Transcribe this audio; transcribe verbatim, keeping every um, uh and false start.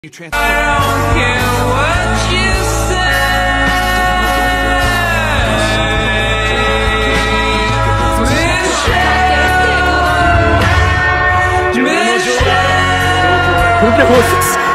You transfer. I don't care what you say. Michelle, Michelle.